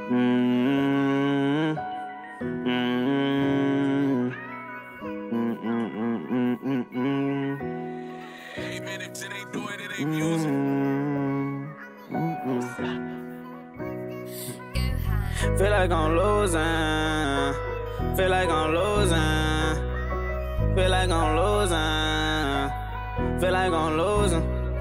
Mm, mm, Even if it ain't doing it, ain't music. Feel like I'm losing. Feel like I'm losing. Feel like I'm losing. Feel like I'm losing.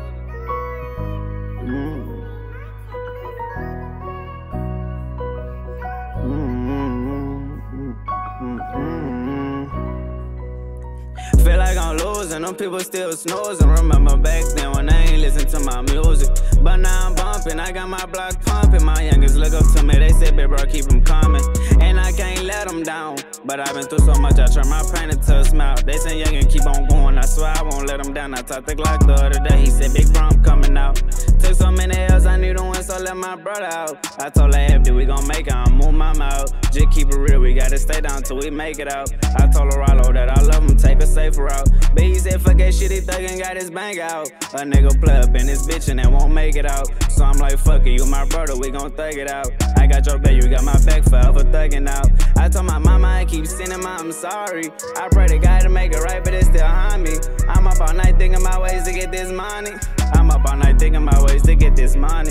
Feel like I'm losing, them people still snoozing. Remember back then when I ain't listen to my music. But now I'm bumping, I got my block pumping. My youngest look up to me, they say, baby bro, keep them coming. And I can't let them down. But I've been through so much, I turn my pain into a smile. They say youngin' keep on going, I swear I won't let them down. I talked to Glock the other day, he said, big bro, I'm coming out. Took so many L's, I need a win, so let my brother out. I told her, hey, we gon' make it, I'll move my mouth. Just keep it real, we gotta stay down till we make it out. I told her, Rollo, that I love him, take a safer route. But he said, fuck that shit, he thuggin', got his bang out. A nigga play up in his bitch and won't make it out. So I'm like, fuck it, you my brother, we gon' thug it out. I got your back, you got my back forever thuggin' out. I told my mama I keep sending my I'm sorry. I pray to God to make it right, but it's still on me. I'm up all night thinking my ways to get this money. I'm up all night thinking my ways to get this money.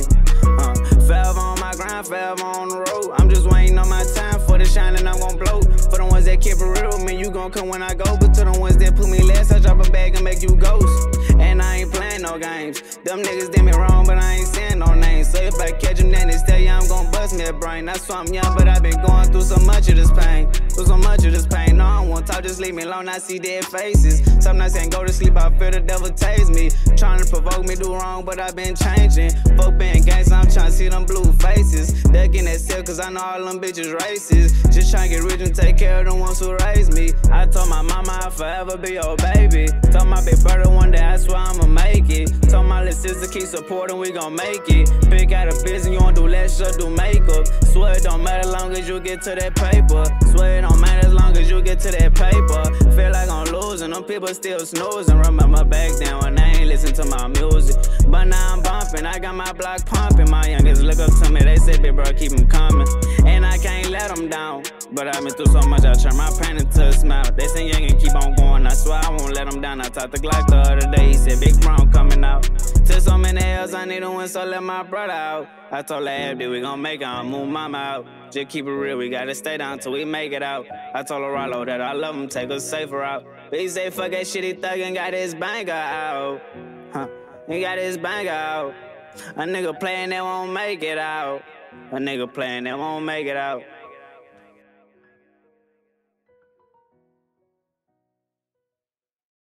Forever on my grind, forever on the road. I'm just waiting on my time for the shine and I'm gon' blow. For the ones that keep it real with me, you gon' come when I go. But to the ones that put me last, I drop a bag and make you ghost. And I ain't playing no games. Them niggas did me wrong, but I ain't saying no names. So if I catch them, then they tell you I'm gon' bust me a brain. That's why I'm young, but I've been going through so much of this pain. Through so much of this pain. No, I don't want talk, just leave me alone. I see dead faces. Some nights ain't go to sleep, I fear the devil tase me. Trying to provoke me, do wrong, but I've been changing. Folk being gangsta, I'm trying to see them blue faces. Ducking that cell, cause I know all them bitches racist. Just trying to get rich and take care of the ones who raised me. I told my mama I'll forever be your baby. Told my big brother one day I swear I'ma make it. Told my little sister keep supporting, we gon' make it. Pick out a business, you won't do less, just do makeup. Swear it don't matter long as you get to that paper. Swear it don't matter as long as you get to that paper. Feel like I'm losing, them people still snoozing. Remember back then when I ain't listen to my music. But now I'm bumping, I got my block pumping. My youngest look up to me, they say, big bro, keep them coming. And I can't let them down. But I've been through so much, I turn my pain into a smile. They say youngin' keep on going, I swear I won't let them down. I talked to Glock the other day, he said, big bro, I'm coming out. Took so many L's, I need a win, so let my brother out. I told her, we gon' make it, I'll move mama out. Just keep it real, we gotta stay down till we make it out. I told her, Rollo, that I love him, take a safer route. But he say, fuck that shit, he thuggin', got his banger out. He got his banger out. A nigga playin' that won't make it out. A nigga playin' that won't make it out.